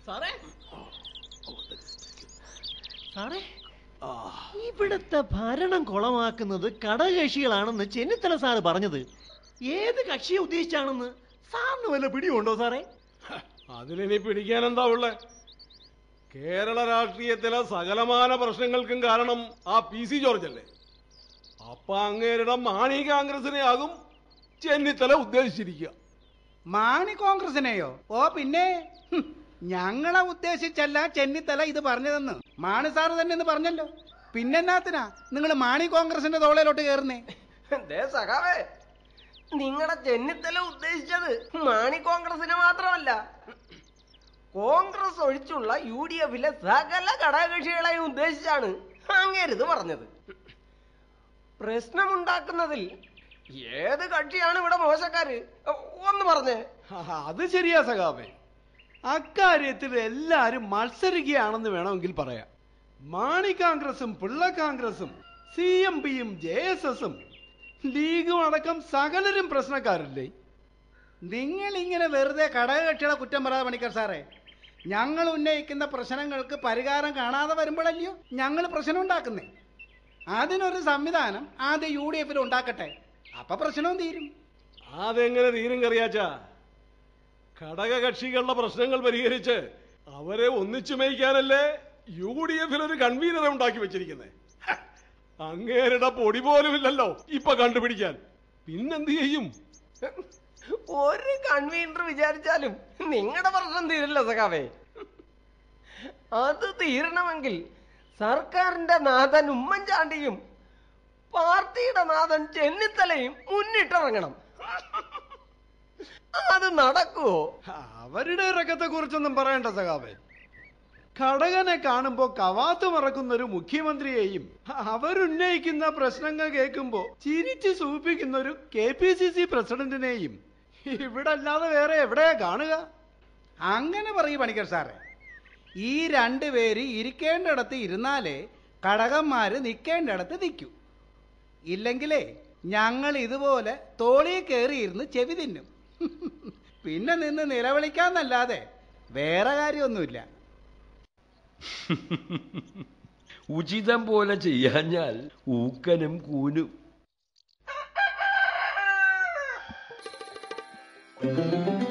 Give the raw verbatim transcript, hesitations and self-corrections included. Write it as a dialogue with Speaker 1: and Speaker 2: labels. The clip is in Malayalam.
Speaker 1: സാറേ സാറേ ഇവിടുത്തെ ഭരണം കുളമാക്കുന്നത് ഘടകകക്ഷികളാണെന്ന് ചെന്നിത്തല സാറ് പറഞ്ഞത് ഏത് കക്ഷിയെ ഉദ്ദേശിച്ചാണെന്ന് സാറിന് വല്ല പിടിയുണ്ടോ സാറേ?
Speaker 2: അതിനി പിടിക്കാൻ എന്താ ഉള്ളേ? കേരള രാഷ്ട്രീയത്തിലെ സകലമാന പ്രശ്നങ്ങൾക്കും കാരണം ആ പി സി ജോർജ് അല്ലേ? അപ്പൊ അങ്ങേരുടെ മാണി കോൺഗ്രസിനെ ആകും ചെന്നിത്തല ഉദ്ദേശിച്ചിരിക്കുക.
Speaker 3: മാണി കോൺഗ്രസിനെയോ? ഓ പിന്നെ ഞങ്ങളെ ഉദ്ദേശിച്ചല്ല ചെന്നിത്തല ഇത് പറഞ്ഞതെന്ന് മാണി സാറ് തന്നെ പറഞ്ഞല്ലോ. പിന്നെന്നാത്തിനാ നിങ്ങൾ മാണി കോൺഗ്രസിന്റെ തോളയിലോട്ട് കയറുന്നേ?
Speaker 4: സഖാവേ, നിങ്ങളുടെ ചെന്നിത്തല ഉദ്ദേശിച്ചത് മാണി കോൺഗ്രസിനെ മാത്രമല്ല, കോൺഗ്രസ് ഒഴിച്ചുള്ള യു ഡി എഫിലെ സകല ഘടകകക്ഷികളെയും ഉദ്ദേശിച്ചാണ് അങ്ങേരിത് പറഞ്ഞത്. പ്രശ്നമുണ്ടാക്കുന്നതിൽ ഏത് കക്ഷിയാണ് ഇവിടെ മോശക്കാര്? ഒന്ന് പറഞ്ഞേ.
Speaker 2: അത് ശരിയാ സഖാവേ, അക്കാര്യത്തിൽ എല്ലാരും മത്സരിക്കുകയാണെന്ന് വേണമെങ്കിൽ പറയാം. മാണി കോൺഗ്രസും പിള്ള കോൺഗ്രസും സി എം പിയും ജെ എസ് എസും ലീഗും അടക്കം സകലരും പ്രശ്നക്കാരല്ലേ?
Speaker 3: നിങ്ങൾ ഇങ്ങനെ വെറുതെ ഘടകകക്ഷികളെ കുറ്റം പറയാതെ പണിക്കർ സാറേ, ഞങ്ങൾ ഉന്നയിക്കുന്ന പ്രശ്നങ്ങൾക്ക് പരിഹാരം കാണാതെ വരുമ്പോഴല്ലയോ ഞങ്ങൾ പ്രശ്നം ഉണ്ടാക്കുന്നേ. അതിനൊരു സംവിധാനം ആദ്യം യു ഡി എഫിൽ ഉണ്ടാക്കട്ടെ, അപ്പൊ പ്രശ്നവും തീരും.
Speaker 2: അതെങ്ങനെ തീരും കറിയാച്ചാ? ഘടകകക്ഷികളുടെ പ്രശ്നങ്ങൾ പരിഹരിച്ച് അവരെ ഒന്നിച്ചു മേയ്ക്കാനല്ലേ യു ഡി എഫിൽ ഒരു കൺവീനറെ ഉണ്ടാക്കി വെച്ചിരിക്കുന്നത്? അങ്ങേരുടെ പൊടി പോലുമില്ലല്ലോ ഇപ്പൊ കണ്ടുപിടിക്കാൻ. പിന്നെന്ത് ചെയ്യും?
Speaker 4: ഒരു കൺവീനർ വിചാരിച്ചാലും നിങ്ങളുടെ പ്രശ്നം തീരില്ല സഖാവേ. അത് തീരണമെങ്കിൽ സർക്കാരിന്റെ നാഥൻ ഉമ്മൻചാണ്ടിയും പാർട്ടിയുടെ നാഥൻ ചെന്നിത്തലയും മുന്നിട്ടിറങ്ങണം. അത് നടക്കുവോ?
Speaker 2: അവരുടെ ഇറക്കത്തെ കുറിച്ചൊന്നും പറയണ്ട സഖാവേ. ഘടകനെ കാണുമ്പോ കവാത്ത് മറക്കുന്ന ഒരു മുഖ്യമന്ത്രിയെയും അവരുന്നയിക്കുന്ന പ്രശ്നങ്ങൾ കേൾക്കുമ്പോ ചിരിച്ചു സൂപ്പിക്കുന്ന ഒരു കെ പി സി സി പ്രസിഡന്റിനെയും ഇവിടെ അല്ലാതെ വേറെ എവിടെയാ കാണുക?
Speaker 3: അങ്ങനെ പറയൂ പണിക്കർ സാറേ. ഈ രണ്ടുപേര് ഇരിക്കേണ്ടിടത്ത് ഇരുന്നാലേ ഘടകന്മാര് നിൽക്കേണ്ടിടത്ത് നിൽക്കൂ. ഇല്ലെങ്കിലേ ഞങ്ങൾ ഇതുപോലെ തോളിൽ കയറിയിരുന്ന് ചെവി തിന്നും. പിന്നെ നിന്ന് നിലവിളിക്കാന്നല്ലാതെ വേറെ കാര്യമൊന്നുമില്ല.
Speaker 5: ഉചിതം പോലെ ചെയ്യാഞ്ഞാൽ ഊക്കനും കൂനും.
Speaker 6: Thank you.